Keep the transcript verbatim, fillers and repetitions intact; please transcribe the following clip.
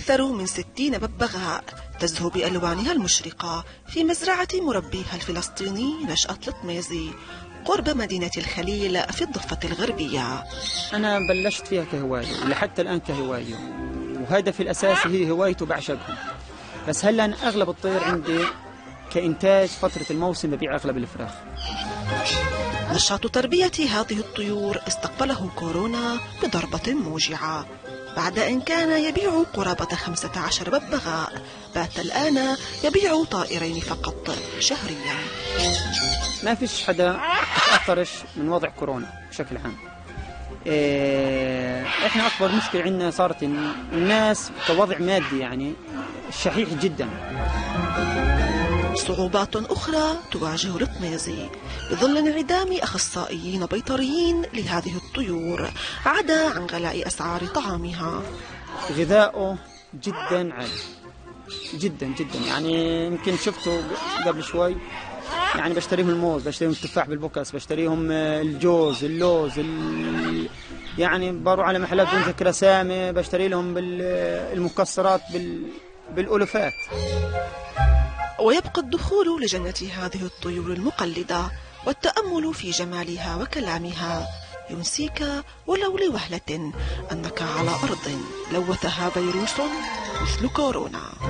أكثر من ستين ببغاء تزهو بألوانها المشرقة في مزرعة مربيها الفلسطيني نشأت لطميزي قرب مدينة الخليل في الضفة الغربية. أنا بلشت فيها كهواية ولحتى الآن كهواية، وهدفي الأساسي هي هوايته بعشقهم. بس هلا أنا أغلب الطير عندي كإنتاج فترة الموسم ببيع أغلب الفراخ. نشاط تربية هذه الطيور استقبله كورونا بضربة موجعة. بعد أن كان يبيع قرابة خمسة عشر ببغاء، بات الآن يبيع طائرين فقط شهريا. ما فيش حدا تأثرش من وضع كورونا بشكل عام. إيه احنا أكبر مشكلة عندنا صارت الناس كوضع مادي يعني شحيح جدا. صعوبات أخرى تواجه لطميزي بظل انعدام أخصائيين بيطريين لهذه الطيور، عدا عن غلاء أسعار طعامها. غذاؤه جدا عالي جدا جدا، يعني يمكن شفته قبل شوي، يعني بشتريهم الموز، بشتريهم التفاح بالبوكس، بشتريهم الجوز، اللوز، ال... يعني بروح على محلات بدون ذكر اسامي بشتري لهم بالمكسرات بال... بالألوفات. ويبقى الدخول لجنة هذه الطيور المقلدة والتأمل في جمالها وكلامها ينسيك ولو لوهلة أنك على أرض لوثها فيروس مثل كورونا.